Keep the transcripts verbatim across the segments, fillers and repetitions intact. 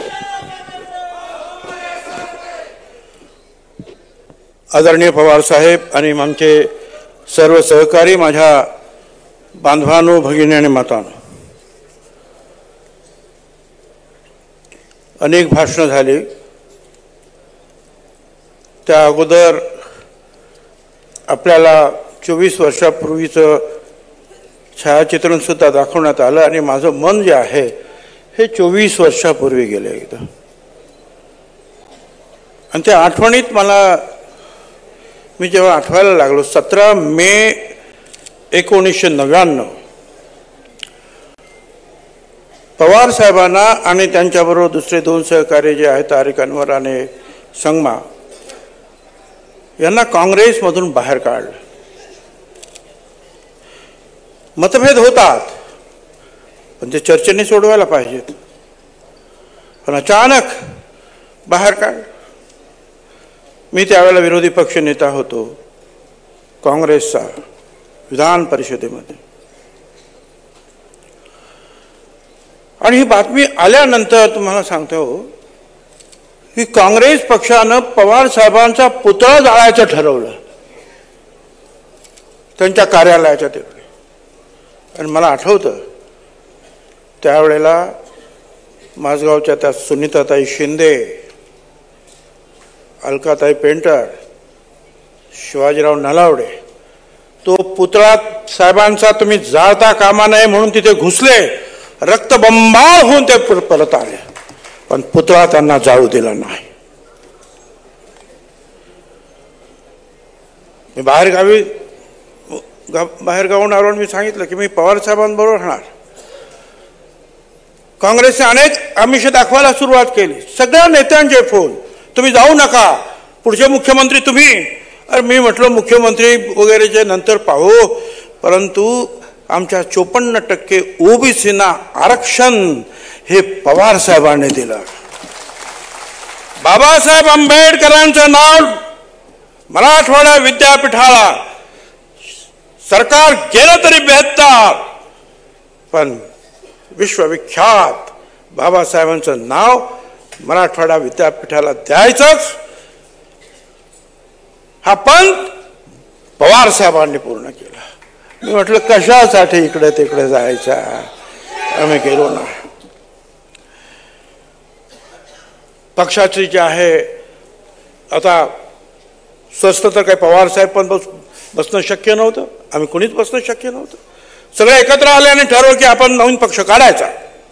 आदरणीय पवार साहेब आणि आमचे सर्व सहकारी, माझ्या बांधवांनो, भगिनी आणि मातांनो, अनेक भाषणं झाली. त्या अगोदर आपल्याला चोवीस वर्षापूर्वीचं छायाचित्रण सुद्धा दाखवण्यात आलं आणि माझं मन जे आहे हे चोवीस वर्षापूर्वी गेले एकदा. आणि त्या आठवणीत मला मी जेव्हा आठवायला लागलो, सतरा मे एकोणीसशे नव्याण्णव पवार साहेबांना आणि त्यांच्याबरोबर दुसरे दोन सहकारी जे आहेत तारिक अनवर आणि संगमा यांना काँग्रेसमधून बाहेर काढलं. मतभेद होतात पण ते चर्चेने सोडवायला पाहिजेत, पण अचानक बाहेर काढलं. मी त्यावेळेला विरोधी पक्ष नेता होतो काँग्रेसचा विधान परिषदेमध्ये, आणि ही बातमी आल्यानंतर तुम्हाला सांगतो की काँग्रेस पक्षानं पवार साहेबांचा पुतळा जाळायचं ठरवलं त्यांच्या कार्यालयाच्या तिकडे. आणि मला आठवतं त्यावेळेला माझगावच्या त्या सुनीताताई शिंदे, अलकाताई पेंटर, शिवाजीराव नलावडे तो पुतळा साहेबांचा तुम्ही जाळता कामा नये म्हणून तिथे घुसले, रक्तबंबाळ होऊन ते परत आले, पण पुतळा त्यांना जाळू दिला नाही. मी बाहेर गावी बाहेर गावून आलो, मी सांगितलं की मी पवार साहेबांबरोबर राहणार. काँग्रेसने अनेक आमिष दाखवायला सुरुवात केली, सगळ्या नेत्यांचे फोन, तुम्ही जाऊ नका, पुढचे मुख्यमंत्री तुम्ही. अरे मी म्हटलं मुख्यमंत्री वगैरेचे नंतर पाहू, परंतु आमच्या चोपन्न टक्के ओबीसीना आरक्षण हे पवार साहेबांनी दिलं. बाबासाहेब आंबेडकरांचं नाव मराठवाडा विद्यापीठाला सरकार गेलं तरी बेहत्तर, पण विश्वविख्यात बाबासाहेबांचं नाव मराठवाडा विद्यापीठाला द्यायचंच हा पंत पवार साहेबांनी पूर्ण केला. मी म्हटलं कशासाठी इकडे तिकडे जायचा, आम्ही गेलो ना. पक्षाची जे आहे आता स्वस्त तर काही पवार साहेब पण बस बसणं शक्य नव्हतं, आम्ही कोणीच बसणं शक्य नव्हतं. सगळे एकत्र आले आणि ठरवलं की आपण नवीन पक्ष काढायचा.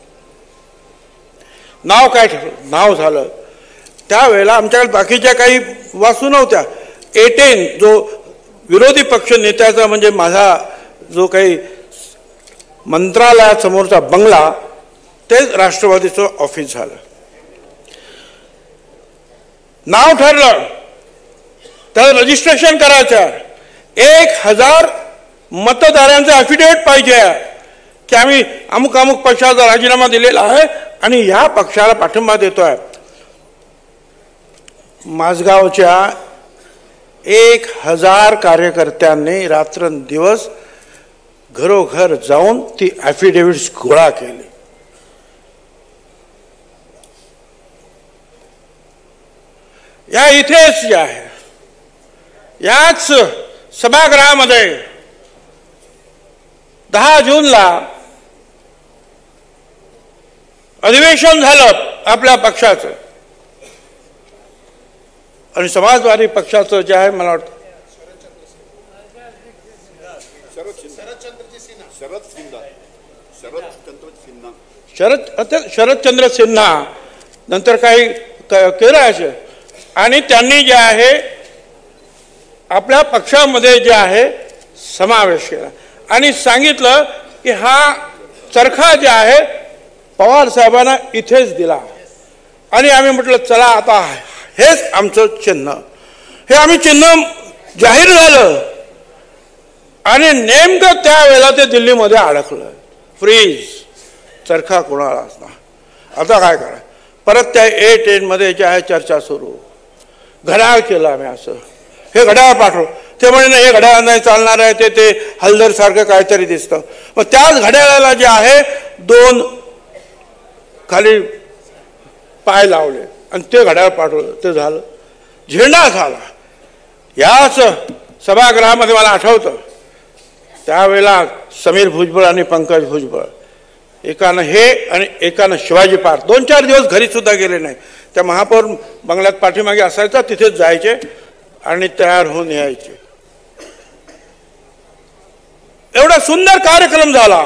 नाव काय ठरवलं, नाव झालं. त्यावेळेला आमच्याकडे बाकीच्या काही वास्तू नव्हत्या. एटेन जो विरोधी पक्ष नेत्याचा म्हणजे माझा जो काही मंत्रालयासमोरचा बंगला, ते राष्ट्रवादीचं ऑफिस झालं. नाव ठरलं, त्याला रजिस्ट्रेशन करायचं. एक हजार मतदारांचं ॲफिडेविट पाहिजे की आम्ही अमुक अमुक पक्षाचा राजीनामा दिलेला आहे आणि ह्या पक्षाला पाठिंबा देतोय. माझगावच्या एक हजार कार्यकर्त्यांनी रात्रंदिवस घरोघर जाऊन ती ॲफिडेविट्स गोळा केली. या इथेच जे आहे याच सभागृहामध्ये दहा जूनला अधिवेशन झालं आपल्या पक्षाचं, आणि समाजवादी पक्षाचं जे आहे मला वाटतं शरद शरदचंद्र सिन्हा नंतर काही केलं असे, आणि त्यांनी जे आहे आपल्या पक्षामध्ये जे आहे समावेश केला आणि सांगितलं की हा चरखा जे आहे पवार साहेबांना इथेच दिला. आणि आम्ही म्हटलं चला आता हेच आमचं चिन्ह, हे आम्ही चिन्ह जाहीर झालं. आणि नेमकं त्यावेळेला ते दिल्लीमध्ये अडकलं. फ्रीज, चरखा कोणाला असणार. आता काय करा, परत त्या ए टेनमध्ये जे आहे चर्चा सुरू. घड्याळ केलं आम्ही असं, हे घड्याळ पाठव. ते म्हणे हे घड्याळ नाही चालणार आहे, ते ते हलदर सारखं काहीतरी दिसतं. मग त्याच घड्याळाला जे आहे दोन खाली पाय लावले आणि ते घड्याळ पाठवलं, ते झालं. झेंडा झाला. याच सभागृहामध्ये मला आठवतं त्यावेळेला समीर भुजबळ आणि पंकज भुजबळ एकानं हे आणि एकानं शिवाजी पार्क, दोन चार दिवस घरी सुद्धा गेले नाही. त्या महापौर बंगल्यात पाठीमागे असायचा, तिथेच जायचे आणि तयार होऊन यायचे. एवढा सुंदर कार्यक्रम झाला.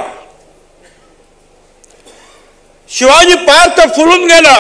शिवाजी पार्क तर फुलून गेला.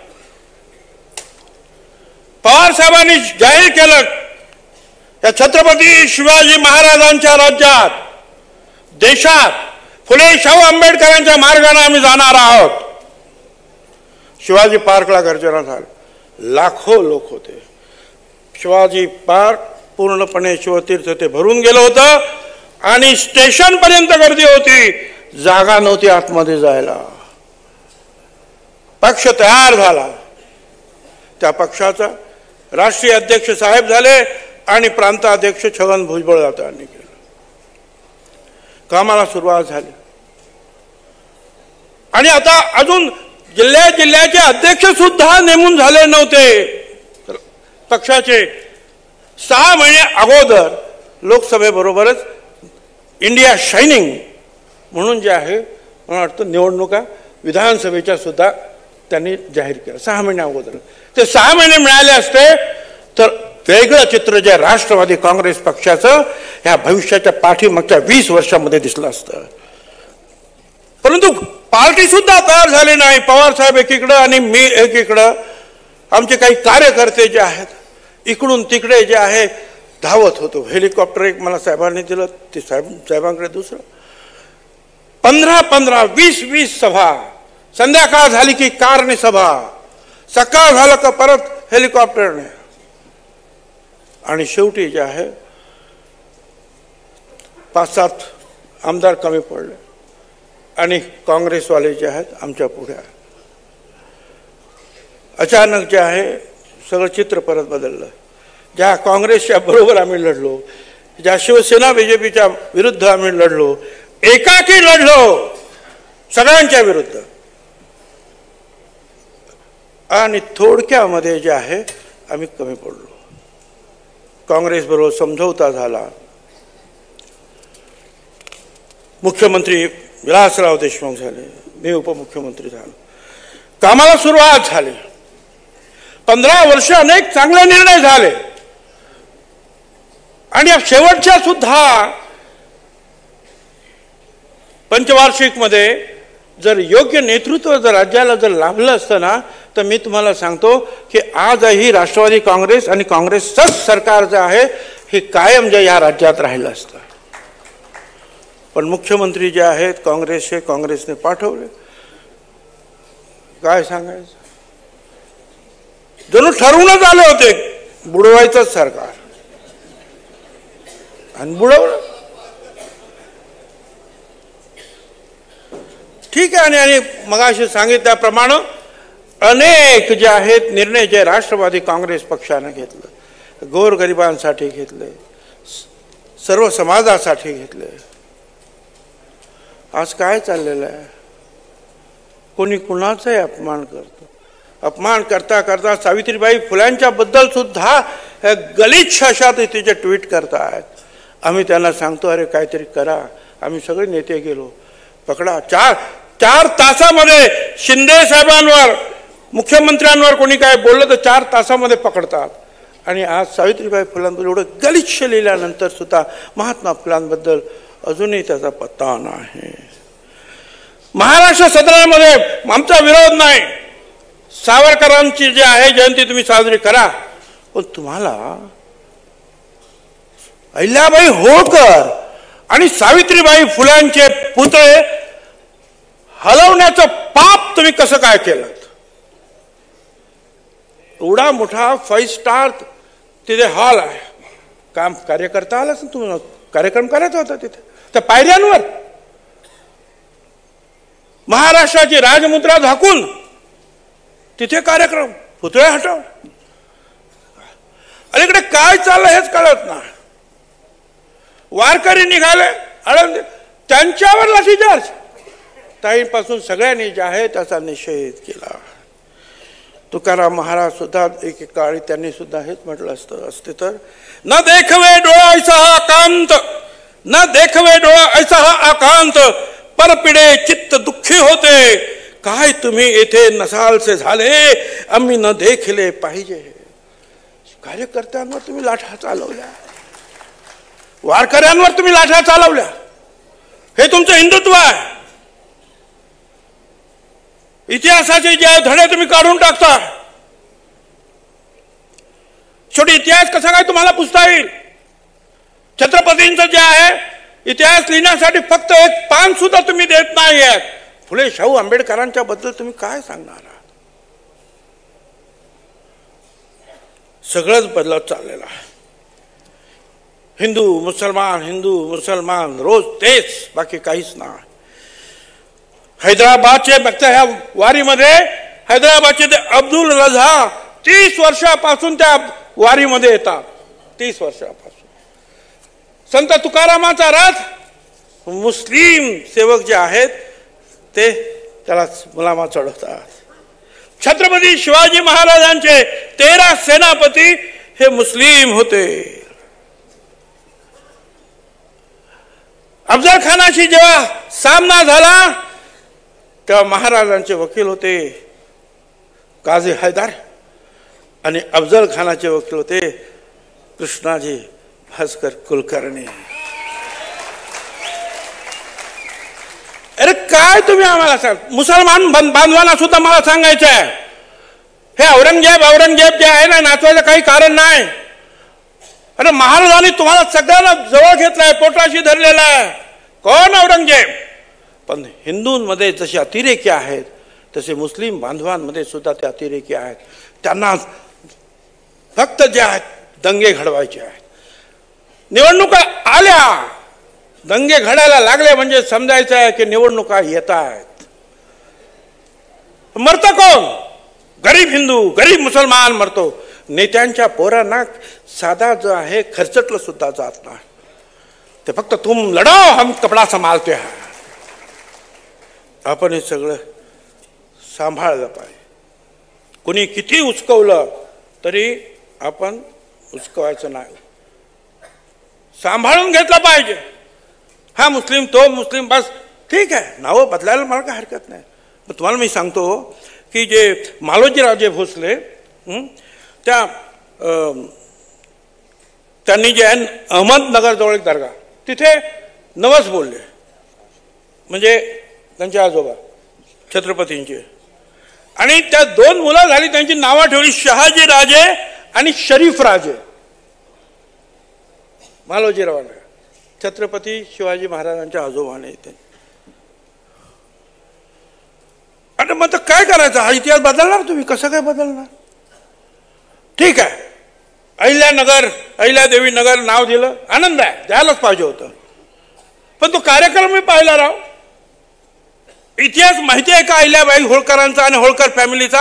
पवार साहेबांनी जाहीर केलं या छत्रपती शिवाजी महाराजांच्या राज्यात, देशात फुले शाहू आंबेडकरांच्या मार्गाने आम्ही जाणार आहोत. शिवाजी पार्कला गर्जना झाली. लाखो लोक होते. शिवाजी पार्क पूर्णपणे शिवतीर्थ ते भरून गेलं होतं आणि स्टेशन पर्यंत गर्दी होती. जागा नव्हती आतमध्ये जायला. पक्ष तयार झाला. त्या पक्षाचा राष्ट्रीय अध्यक्ष साहेब झाले आणि प्रांताध्यक्ष छगन भुजबळ यांनी केलं. कामाला सुरुवात झाली आणि आता अजून जिल्ह्या जिल्ह्याचे अध्यक्ष सुद्धा नेमून झाले नव्हते. पक्षाचे सहा महिने अगोदर लोकसभेबरोबरच इंडिया शायनिंग म्हणून जे आहे मला वाटतं निवडणुका विधानसभेच्या सुद्धा त्यांनी जाहीर केलं सहा महिने अगोदर. ते सहा महिने मिळाले असते तर वेगळं चित्र जे राष्ट्रवादी काँग्रेस पक्षाचं ह्या भविष्याच्या पाठीमागच्या वीस वर्षामध्ये दिसलं असतं. परंतु पार्टी सुद्धा तयार झाली नाही. पवार साहेब एकीकडं आणि मी एकीकडं. आमचे काही कार्यकर्ते जे आहेत इकडून तिकडे जे आहे धावत होतो. हेलिकॉप्टर एक मला साहेबांनी दिलं, ते साहेब साहेबांकडे दुसरं. पंधरा पंधरा वीस वीस सभा, संध्याकाळ झाली की कारने सभा, सकाळ झालं का परत हेलिकॉप्टरने. आणि शेवटी जे आहे पाच सात आमदार कमी पडले आणि काँग्रेसवाले जे आहेत आमच्या पुढे आहे. अचानक जे आहे सगळं चित्र परत बदललं. ज्या काँग्रेसच्या बरोबर आम्ही लढलो, ज्या शिवसेना बीजेपीच्या विरुद्ध आम्ही लढलो, एकाकी लढलो सगळ्यांच्या विरुद्ध, आणि थोडक्यामध्ये जे आहे आम्ही कमी पडलो. काँग्रेस बरोबर समझौता झाला. मुख्यमंत्री विलासराव देशमुख झाले, मी उपमुख्यमंत्री झालो. कामाला सुरुवात झाली. पंधरा वर्ष अनेक चांगले निर्णय झाले आणि शेवटच्या सुद्धा पंचवार्षिक मध्ये जर योग्य नेतृत्व जर राज्याला जर लाभलं असतं ना तर मी तुम्हाला सांगतो की आजही राष्ट्रवादी काँग्रेस आणि काँग्रेसचंच सरकार जे आहे हे कायम जे या राज्यात राहिलं असतं. पण मुख्यमंत्री जे आहेत काँग्रेसचे, काँग्रेसने पाठवले. काय सांगायचं, जणू ठरवूनच आले होते बुडवायचंच सरकार आणि बुडवलं. ठीक आहे. आणि आणि मगाशी सांगितल्याप्रमाणे अनेक जे आहेत निर्णय जे राष्ट्रवादी काँग्रेस पक्षाने घेतले, गोरगरिबांसाठी घेतले, सर्व समाजासाठी घेतले. आज काय चाललेलं आहे, कोणी कुणाचाही अपमान करतो. अपमान करता करता सावित्रीबाई फुल्यांच्या बद्दल सुद्धा गलिच्छ अशा तिचे ट्विट करतायत. आम्ही त्यांना सांगतो अरे काहीतरी करा. आम्ही सगळे नेते गेलो, पकडा. चार चार तासामध्ये शिंदे साहेबांवर, मुख्यमंत्र्यांवर कोणी काय बोललं तर चार तासामध्ये पकडतात. आणि आज सावित्रीबाई फुलांबद्दल एवढं गलिच्छ लिहिल्यानंतर सुद्धा महात्मा फुलांबद्दल अजूनही त्याचा पत्ता नाही. महाराष्ट्र सदनामध्ये आमचा विरोध नाही. सावरकरांची जी आहे जयंती तुम्ही साजरी करा, पण तुम्हाला अहिल्याबाई होळकर आणि सावित्रीबाई फुल्यांचे पुतळे हलवण्याचं पाप तुम्ही कसं काय केलं? एवढा मोठा फाईव्ह स्टार तिथे हॉल आहे. काम कार्यकर्ता आलाच ना, तुम्ही कार्यक्रम करायचा होता तिथे त्या पायऱ्यांवर. महाराष्ट्राची राजमुद्रा झाकून तिथे कार्यक्रम, पुतळे हटव. अलीकडे काय चाललं हेच कळत नाही. वारकरी निघाले आळंदी, त्यांच्यावर लाठीचार्ज. ताईपासून सगळ्यांनी जे आहे त्याचा निषेध केला. तुकाराम महाराज सुद्धा एक एक काळी त्यांनी सुद्धा हेच म्हटलं असतं असते तर, न देखवे डोळा ऐसा हा आकांत, न देखवे डोळा ऐसा हा आकांत, परपिडे चित्त दुःखी होते, काय तुम्ही येथे नसालसे झाले, आम्ही न देखले पाहिजे. कार्यकर्त्यांवर तुम्ही लाठा चालवल्या, वारकऱ्यांवर तुम्ही लाठा चालवल्या, हे तुमचं हिंदुत्व आहे. इतिहासाचे जे धडे तुम्ही काढून टाकता. शेवटी इतिहास कसा काय तुम्हाला पुसता येईल? छत्रपतींचं जे आहे इतिहास लिहिण्यासाठी फक्त एक पान सुद्धा तुम्ही देत नाही आहेत. फुले शाहू आंबेडकरांच्या बद्दल तुम्ही काय सांगणार आहात? सगळंच बदलत चाललेलं आहे. हिंदू मुसलमान हिंदू मुसलमान रोज तेच, बाकी काहीच नाही. हैदराबादचे बघता ह्या वारीमध्ये हैदराबादचे ते अब्दुल रझा तीस वर्षापासून त्या वारीमध्ये येतात. तीस वर्षापासून संत तुकारामाचा रथ मुस्लिम सेवक जे आहेत ते त्याला मुलामा चढवतात. छत्रपती शिवाजी महाराजांचे तेरा सेनापती हे मुस्लिम होते. अफजल खानाशी जेव्हा सामना झाला तेव्हा महाराजांचे वकील होते काझी हैदर आणि अफजल खानाचे वकील होते कृष्णाजी भास्कर कुलकर्णी. अरे काय तुम्ही आम्हाला सांग, मुसलमान बांधवांना सुद्धा मला सांगायचं आहे, हे औरंगजेब औरंगजेब जे आहे ना नाचवायचं काही कारण नाही. अरे महाराजांनी तुम्हाला सगळ्यांना जवळ घेतलाय, पोटाशी धरलेला आहे. कोण औरंगजेब? पण हिंदूंमध्ये जसे अतिरेकी आहेत तसे मुस्लिम बांधवांमध्ये सुद्धा ते अतिरेकी आहेत. त्यांना फक्त जे आहेत दंगे घडवायचे आहेत. निवडणुका आल्या, दंगे घडायला लागले म्हणजे समजायचं आहे की निवडणुका येत आहेत. मरतं कोण? गरीब हिंदू गरीब मुसलमान मरतो. नेत्यांच्या पोरांना साधा जो आहे खर्चटलं सुद्धा जात नाही. ते फक्त तुम लढाओ हम कपडा संभालते हैं. आपण हे सगळं सांभाळलं पाहिजे. कोणी किती उचकवलं तरी आपण उचकवायचं नाही, सांभाळून घेतलं पाहिजे. हा मुस्लिम तो मुस्लिम बस ठीक आहे, नावं बदलायला मला काय हरकत नाही. पण तुम्हाला मी सांगतो की जे मालोजीराजे भोसले त्या त्यांनी जे आहे अहमदनगरजवळ एक दर्गा तिथे नवस बोलले, म्हणजे त्यांचे आजोबा छत्रपतींचे. आणि त्या दोन मुलं झाली, त्यांची नावं ठेवली शहाजी राजे आणि शरीफ राजे. मालोजीरावांना छत्रपती शिवाजी महाराजांच्या आजोबाने. आणि मग तर काय करायचं? हा इतिहास बदलणार तुम्ही? कसं काय बदलणार? ठीक आहे, अहिल्यानगर अहिल्यादेवी नगर नाव दिलं, आनंद आहे, द्यायलाच पाहिजे होतं. पण तो कार्यक्रम मी पाहिला राव. इतिहास माहिती आहे का अहिल्याबाई होळकरांचा आणि होळकर फॅमिलीचा?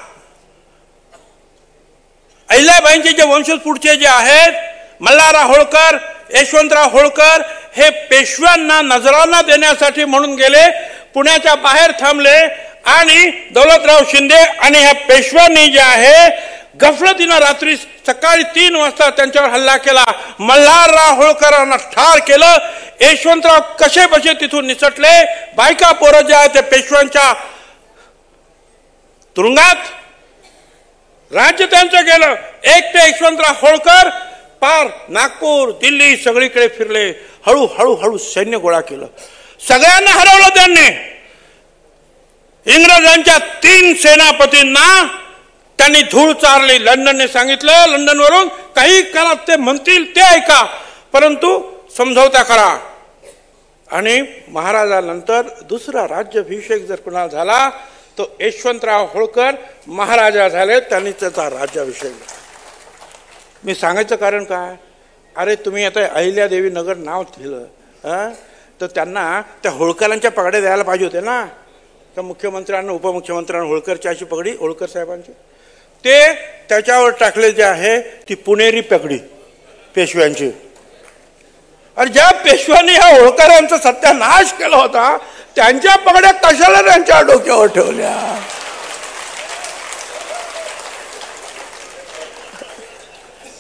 अहिल्याबाईंचे जे वंशज पुढचे जे आहेत मल्हारराव होळकर यशवंतराव होळकर हे पेशव्यांना नजराना देण्यासाठी म्हणून गेले, पुण्याच्या बाहेर थांबले आणि दौलतराव शिंदे आणि ह्या पेशव्यांनी जे आहे गफलतीनं रात्री सकाळी तीन वाजता त्यांच्यावर हल्ला केला. मल्हारराव होळकरांना ठार केलं. यशवंतराव कसे बसे तिथून निसटले. बायका पोरं जे आहे ते पेशव्यांच्या तुरुंगात. राज्य त्यांचं गेलं. एक ते यशवंतराव होळकर पार नागपूर दिल्ली सगळीकडे फिरले, हळू हळू हळू सैन्य गोळा केलं, सगळ्यांना हरवलं त्यांनी. इंग्रजांच्या तीन सेनापतींना त्यांनी धूळ चारली. लंडनने सांगितलं, लंडनवरून काही करा, ते म्हणतील ते ऐका, परंतु समझौता करा. आणि महाराजानंतर दुसरा राज्याभिषेक जर कुणाला झाला तो यशवंतराव होळकर महाराजा झाले, त्यांनी त्याचा राज्याभिषेक झाला. मी सांगायचं कारण काय? अरे तुम्ही आता अहिल्यादेवी नगर नाव दिलं तर त्यांना त्या होळकरांच्या पगड्या द्यायला पाहिजे होते ना. त्या मुख्यमंत्र्यांना उपमुख्यमंत्र्यांना होळकरची अशी पगडी, होळकर साहेबांची, ते त्याच्यावर टाकले जे आहे ती पुणेरी पगडी पेशव्यांची. अरे ज्या पेशव्यांनी ह्या होळकरांचा सत्यानाश केला होता त्यांच्या पगड्या कशाला त्यांच्या डोक्यावर ठेवल्या?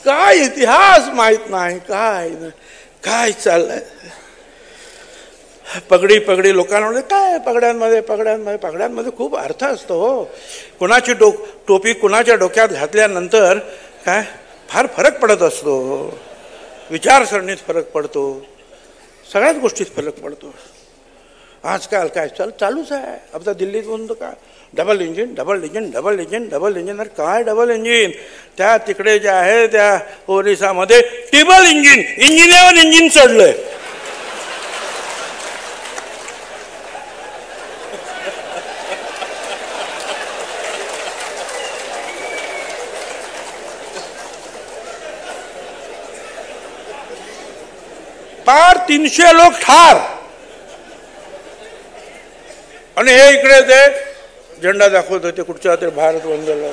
काय इतिहास माहित नाही, काय काय चाललंय. पगडी पगडी लोकांना म्हणजे काय पगड्यांमध्ये पगड्यांमध्ये पगड्यांमध्ये खूप अर्थ असतो हो. कुणाची डो टोपी कुणाच्या डोक्यात घातल्यानंतर काय फार फरक पडत असतो. विचारसरणीत फरक पडतो, सगळ्याच गोष्टीत फरक पडतो. आजकाल काय चाल चालूच आहे आपल्या दिल्लीत म्हणतो का double engine double engine double engine double engine. अरे काय डबल इंजिन, त्या तिकडे जे आहे त्या ओरिसामध्ये टिबल इंजिन, इंजिनावर इंजिन चढलंय. पार तीनशे लोक ठार आणि हे इकडे ते झेंडा दाखवत होते कुठच्या तरी भारत वंदेला.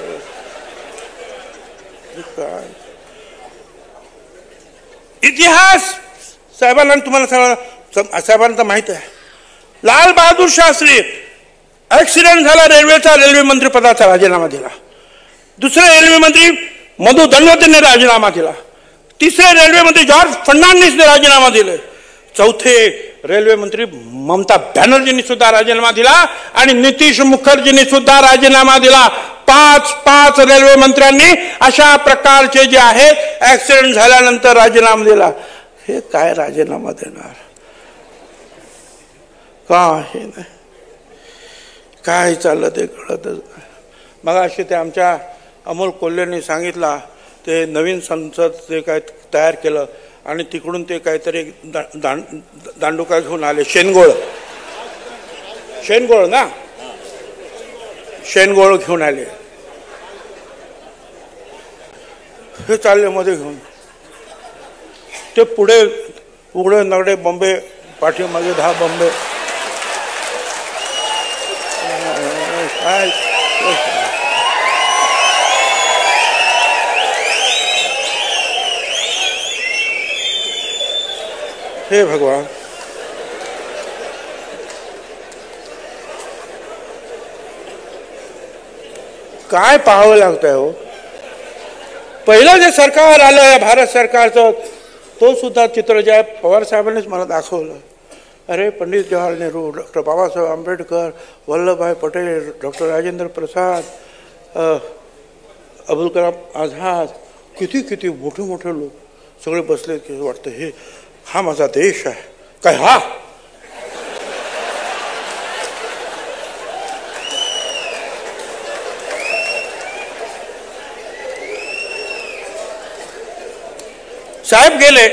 काय इतिहास साहेबांना तुम्हाला सगळं साहेबांना तर माहित आहे. लाल बहादूर शास्त्री ऍक्सिडेंट झाला रेल्वेचा, रेल्वे मंत्री पदाचा राजीनामा दिला. दुसरे रेल्वे मंत्री मधु दंडवतेने राजीनामा दिला. तिसरे रेल्वे मंत्री जॉर्ज फर्नांडिसने राजीनामा दिले. चौथे रेल्वे मंत्री ममता बॅनर्जींनी सुद्धा राजीनामा दिला आणि नितीश मुखर्जींनी सुद्धा राजीनामा दिला. पाच पाच रेल्वे मंत्र्यांनी अशा प्रकारचे जे आहेत ऍक्सिडेंट झाल्यानंतर राजीनामा दिला. हे काय राजीनामा देणार, काय नाही, काय चाललं ते कळतच नाही. मग अशी ते आमच्या अमोल कोल्हेंनी सांगितला ते नवीन संसद ते काय तयार केलं आणि तिकडून ते काहीतरी दांड दांडुका घेऊन आले. शेनगोळ शेनगोळ ना शेनगोळ घेऊन आले. हे चालले मध्ये घेऊन ते पुढे उघडे नगडे बंबे, पाठीमागे दहा बंबे. काय हे भगवान. काय पाहावं लागतंय हो. पहिलं जे सरकार आलं भारत सरकारचं तो सुद्धा चित्र जे पवार साहेबांनीच मला दाखवलं. अरे पंडित जवाहरलाल नेहरू, डॉक्टर बाबासाहेब आंबेडकर, वल्लभभाई पटेल, डॉक्टर राजेंद्र प्रसाद, अबुल कलाम आझाद, किती किती मोठे मोठे लोक सगळे बसले की वाटतं हे हा माझा देश आहे काय. हा साहेब गेले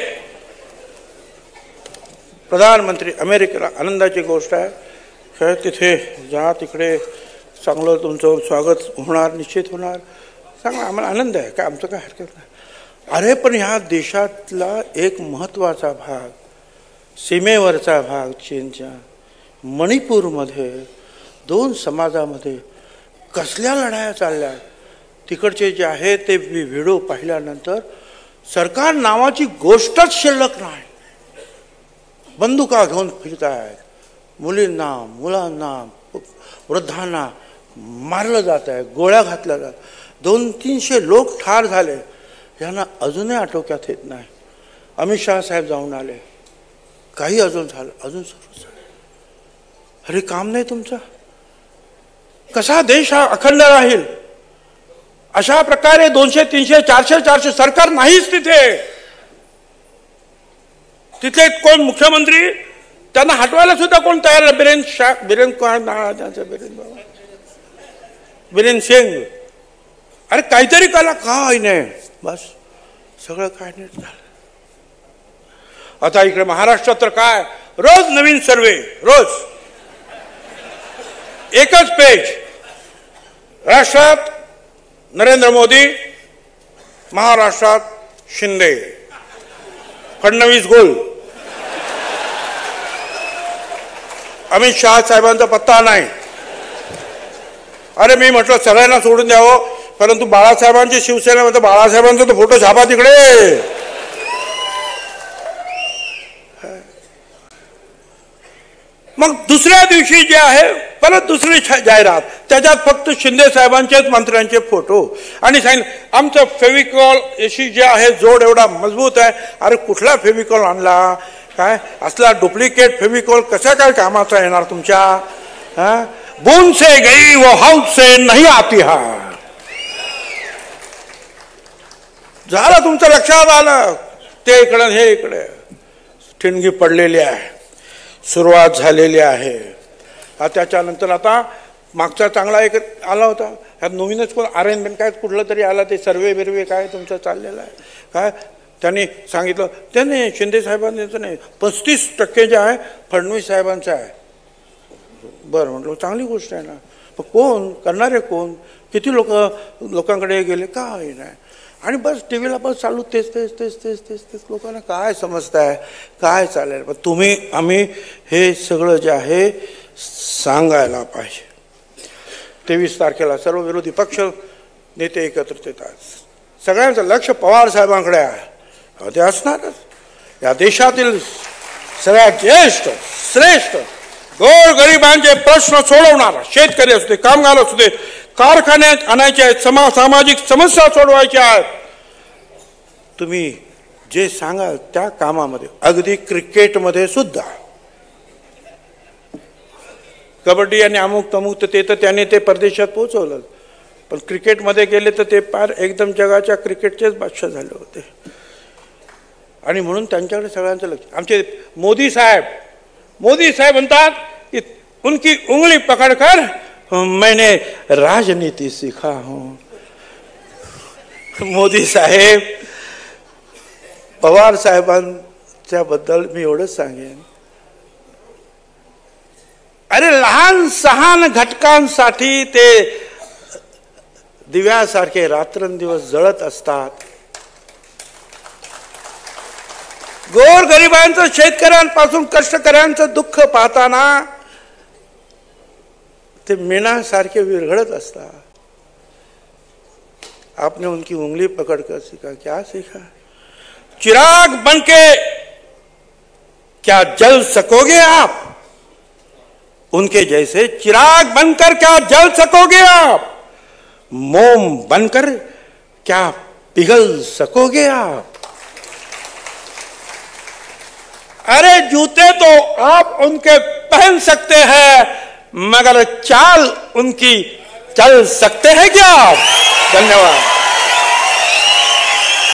प्रधानमंत्री अमेरिकेला. आनंदाची गोष्ट आहे. तिथे जा, तिकडे चांगलं तुमचं स्वागत होणार, निश्चित होणार. चांगला आम्हाला आनंद आहे, काय आमचं काय हरकत नाही. अरे पण ह्या देशातला एक महत्त्वाचा भाग, सीमेवरचा भाग चीनच्या मणिपूरमध्ये दोन समाजामध्ये कसल्या लढाया चालल्या. तिकडचे जे आहे ते व्हिडिओ पाहिल्यानंतर सरकार नावाची गोष्टच शिल्लक नाही. बंदुका घेऊन फिरतायत, मुलींना मुलांना वृद्धांना मारलं जात आहे, गोळ्या घातल्या जात. दोन तीनशे लोक ठार झाले. यांना अजूनही आटोक्यात येत नाही. अमित शहा साहेब जाऊन आले, काही अजून झालं, अजून सुरू झालं. अरे काम नाही तुमचं. कसा देश हा अखंड राहील. अशा प्रकारे दोनशे तीनशे चारशे चारशे सरकार नाहीच तिथे. तिथे कोण मुख्यमंत्री त्यांना हटवायला सुद्धा कोण तयार नाही. बिरेन शाह बिरेन कोण त्यांचं बिरेन बाबा बिरेन सिंग. अरे काहीतरी कला काय नाही, बस सगळं काय नाही झालं. आता इकडे महाराष्ट्रात तर काय रोज नवीन सर्वे, रोज एकच पेज. राष्ट्रात नरेंद्र मोदी, महाराष्ट्रात शिंदे, फडणवीस गोल, अमित शहा साहेबांचा पत्ता नाही. अरे मी म्हटलं सगळ्यांना सोडून द्यावं, परंतु बाळासाहेबांची शिवसेना म्हणतो बाळासाहेबांचा तो फोटो छापा तिकडे. मग दुसऱ्या दिवशी जे आहे परत दुसरी जाहिरात, त्याच्यात फक्त शिंदे साहेबांचेच मंत्र्यांचे फोटो आणि सांगितलं आमचं फेविकॉल अशी जे आहे जोड एवढा मजबूत आहे. अरे कुठला फेविकॉल आणला, काय असला डुप्लिकेट फेविकॉल कशा काय कामाचा येणार तुमच्या? हा, बूंद से गई वो हौद से नहीं आती हा. झालं तुमचं लक्षात आलं, ते इकडं हे इकडे ठिणगी पडलेली आहे, सुरुवात झालेली आहे. त्याच्यानंतर आता मागचा चांगला एक आला होता, ह्यात नवीनच कोण अरेंजमेंट काय कुठलं तरी आला, ते सर्वे बिर्वे काय तुमचं चाललेलं आहे. काय त्यांनी सांगितलं त्याने शिंदे साहेबांचं नाही, पस्तीस टक्के जे आहे फडणवीस साहेबांचं आहे. बरं म्हटलं चांगली गोष्ट आहे ना, पण कोण करणारे कोण, किती लोक लोकांकडे गेले काय नाही. आणि बस टी व्हीला बस चालू तेच तेच तेच तेच तेच तेच लोकांना काय समजताय, काय चालेल. पण तुम्ही आम्ही हे सगळं जे आहे सांगायला पाहिजे. तेवीस तारखेला सर्व विरोधी पक्ष नेते एकत्रित येतात, सगळ्यांचं लक्ष पवार साहेबांकडे आहे. ते असणारच. या देशातील सगळ्यात ज्येष्ठ श्रेष्ठ गोरगरिबांचे प्रश्न सोडवणारा, शेतकरी असू दे, कामगार असू दे, कारखान्यात आणायचे आहेत, समा सामाजिक समस्या सोडवायच्या आहेत. तुम्ही जे सांगाल त्या कामामध्ये, अगदी क्रिकेटमध्ये सुद्धा कबड्डी आणि अमुक तमुक ते तर त्याने ते परदेशात पोहोचवलं, पण क्रिकेटमध्ये गेले तर ते फार एकदम जगाच्या क्रिकेटचेच बादशाह झाले होते. आणि म्हणून त्यांच्याकडे सगळ्यांचं लक्ष. आमचे मोदी साहेब मोदी साहेब म्हणतात की उनकी उंगली पकडकर मैंने राजनीति सीखा हूं. मोदी साहेब पवार साहेबांच्या बद्दल मी एवढंच सांगेन, अरे लहान सहान घटकांसाठी ते दिव्यासारखे रात्रंदिवस जळत असतात. गोरगरिबांचं, शेतकऱ्यांपासून कष्टकऱ्यांचं दुःख पाहताना ते मेणासारखे विरघळत असतात. आपने उनकी उंगली पकड़कर सीखा, क्या सीखा? चिराग बनके क्या जल सकोगे आप? उनके जैसे चिराग बनकर क्या जल सकोगे आप? मोम बनकर क्या पिघल सकोगे आप? अरे जूते तो आप उनके पहन सकते हैं, मगर चाल उनकी चल सकते हैं क्या आप? धन्यवाद.